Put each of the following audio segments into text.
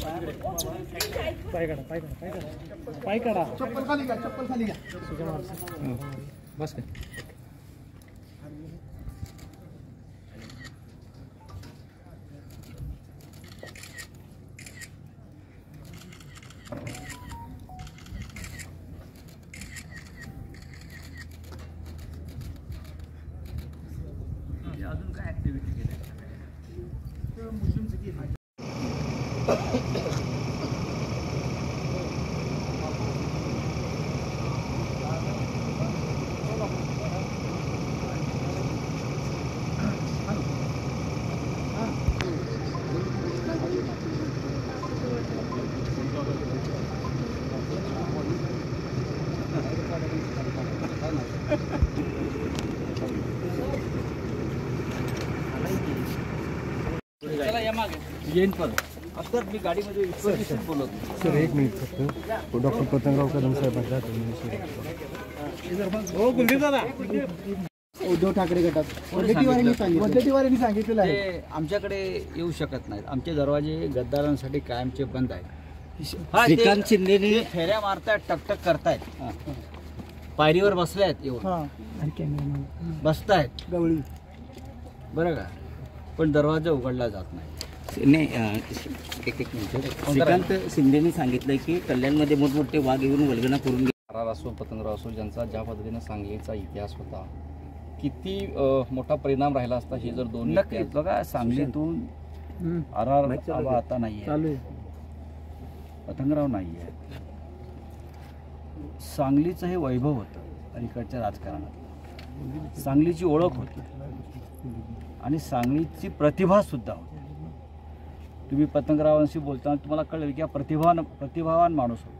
पाय काढा. चप्पल खाली घ्या, चप्पल खाली घ्या. बस काय अजून काय ऍक्टिव्हिटी केल्या येईन पण आत्ताच मी गाडीमध्ये बोलत. सर एक मिनिट फक्त डॉक्टर पतंगराव कदम साहेबांचा उद्धव ठाकरे गटात वडेट्टीवारांनी सांगितलेलं आहे ते आमच्याकडे येऊ शकत नाहीत. आमचे दरवाजे गद्दारांसाठी कायमचे बंद आहेत. श्रीकांत शिंदेने फेऱ्या मारतायत, टकटक करतायत, पायरीवर बसल्यात, येऊन बसतायत गवळी बरं का, पण दरवाजा उघडला जात नाही. एक मिनिट. श्रीकांत शिंदेने सांगितलंय की कल्याणमध्ये मोठमोठे वाघ येऊन वल्गना करून आर असो पतंगराव असो ज्यांचा ज्या पद्धतीने सांगलीचा इतिहास होता, किती मोठा परिणाम राहिला असता हे जर दोन नक्कीच. बघा सांगलीतून आर आता नाहीये, पतंगराव नाहीये. सांगलीचं हे वैभव होतं अलीकडच्या राजकारणात, सांगलीची ओळख होती आणि सांगलीची प्रतिभा सुद्धा होती. तुम्ही पतंगरावांशी बोलताना तुम्हाला कळेल की हा प्रतिभावान माणूस होता.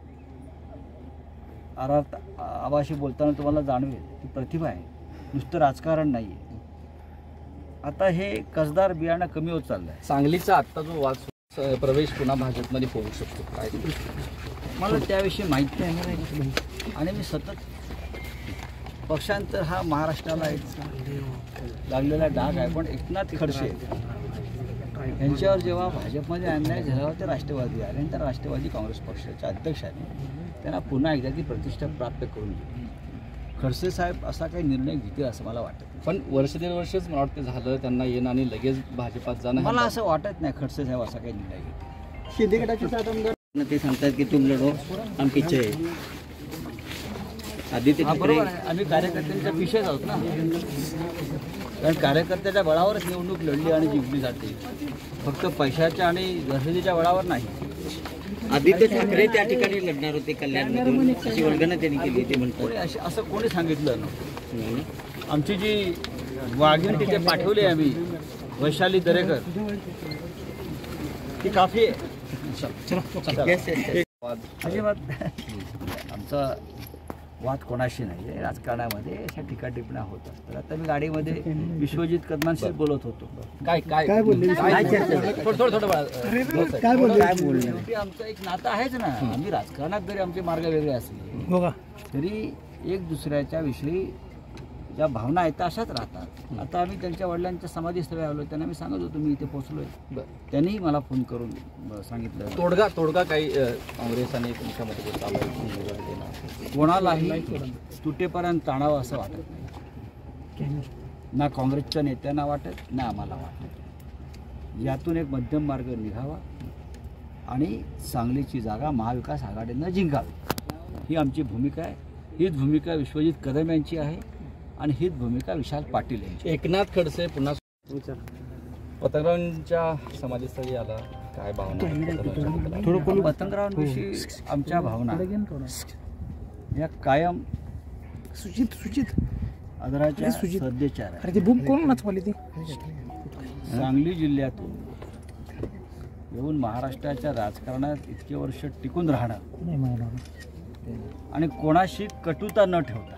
आबाशी बोलताना तुम्हाला जाणवेल की प्रतिभा आहे, नुसतं राजकारण नाही आहे. आता हे कसदार बियाणं कमी होत चाललं आहे. सांगलीचा आत्ता जो वाद प्रवेश पुन्हा भाजपमध्ये होऊ शकतो काय? मला त्याविषयी माहिती आहे आणि मी सतत पक्षांतर हा महाराष्ट्राला एक लागलेला डाग आहे. पण एकनाथ खडसे यांच्यावर जेव्हा भाजपमध्ये अन्याय झाल्यावर ते राष्ट्रवादी आले आणि त्या राष्ट्रवादी काँग्रेस पक्षाच्या अध्यक्षाने त्यांना पुन्हा एकदा ती प्रतिष्ठा प्राप्त करून दिली. खडसे साहेब असा काही निर्णय घेतील असं मला वाटत नाही. पण वर्ष दीड वर्षच मला वाटतं झालं त्यांना येणं आणि लगेच भाजपात जाणं. मला असं वाटत नाही खडसे साहेब असा काही निर्णय घेतील. शिंदे गटाचे 7 आमदार ते सांगतात की तुम लढो हम पीछे आहे. आदित्य ठाकरे बरोबर आहे. आम्ही कार्यकर्त्यांच्या पिशेच आहोत ना, कारण कार्यकर्त्याच्या बळावरच निवडणूक लढली आणि जिंकली जाते, फक्त पैशाच्या आणि दहशतीच्या बळावर नाही. आदित्य ठाकरे त्या ठिकाणी लढणार होते कल्याणमधून, अशी वल्गना त्यांनी केली ते म्हणतात. असं कोणी सांगितलं ना. आमची जी वाघीण तिथे पाठवली आम्ही वैशाली दरेकर, ती काफी आहे. अजिबात आमचा वाद कोणाशी नाही आहे. राजकारणामध्ये अशा टीका-टिप्पण्या होत असतात. आता मी गाडीमध्ये विश्वजित कदमांशी बोलत होतो. काय बोलले? शेवटी आमचं एक नातं आहेच ना. आम्ही राजकारणात जरी आमचे मार्ग वेगळे असले तरी एक दुसऱ्याच्या विषयी ज्या भावना आहेत त्या अशाच राहतात. आता आम्ही त्यांच्या वडिलांच्या समाधीस्थळी आलो, त्यांना मी सांगत होतो मी इथे पोहोचलोय. त्यांनीही मला फोन करून सांगितलं तोडगा काही काँग्रेस आणि तुमच्यामध्ये चालू आहे, कोणालाही तुटेपर्यंत ताणावं असं वाटत नाही. ना काँग्रेसच्या नेत्यांना वाटत, ना आम्हाला वाटत. यातून एक मध्यम मार्ग निघावा आणि सांगलीची जागा महाविकास आघाडीनं जिंकावी, ही आमची भूमिका आहे. हीच भूमिका विश्वजित कदम यांची आहे आणि हीच भूमिका विशाल पाटील यांची. एकनाथ खडसे पुन्हा पतंगरावांच्या समाधीस्थळी आला, काय भावना? थोडं पतंगरावांविषयी आमच्या भावना या कायम सुचित आदराच्या सद्येच्या आहेत. अरे ती बुक कोण नाचवली ती? सांगली जिल्ह्यातून येऊन महाराष्ट्राच्या राजकारणात इतके वर्ष टिकून राहणं आणि कोणाशी कटुता न ठेवता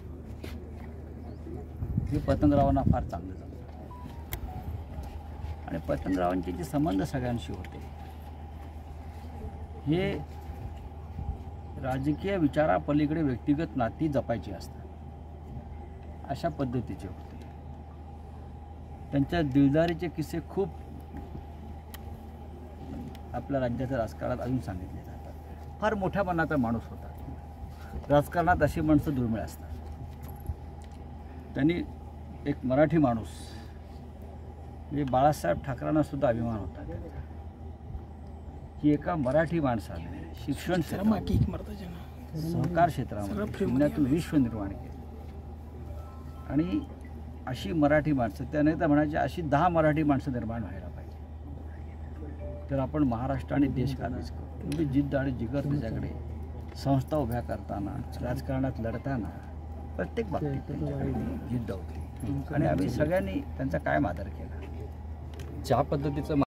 हे पतंगरावांना फार चांगलं जमतं. आणि पतंगरावांचे जे संबंध सगळ्यांशी होते हे राजकीय विचारापलीकडे व्यक्तिगत नाती जपायची असतात, अशा पद्धतीचे होते. त्यांच्या दिलदारीचे किस्से खूप आपल्या राज्याच्या राजकारणात अजून सांगितले जातात. फार मोठ्या मनाचा माणूस होता. राजकारणात अशी माणसं दुर्मिळ असतात. त्यांनी एक मराठी माणूस म्हणजे बाळासाहेब ठाकरेंना सुद्धा अभिमान होता त्याचा, की एका मराठी माणसाने शिक्षण क्षेत्रात सहकार क्षेत्रामध्ये शून्यातून विश्व निर्माण केलं. आणि अशी मराठी माणसं, त्याने तर म्हणायचे अशी 10 मराठी माणसं निर्माण व्हायला पाहिजे, तर आपण महाराष्ट्र आणि देश काबीज करू. तुम्ही जिद्द आणि जिगर त्याच्याकडे संस्था उभ्या करताना, राजकारणात लढताना प्रत्येक बाबतीत त्यांच्याकडे जिद्द होती आणि आम्ही सगळ्यांनी त्यांचा कायम आदर केला. ज्या पद्धतीचं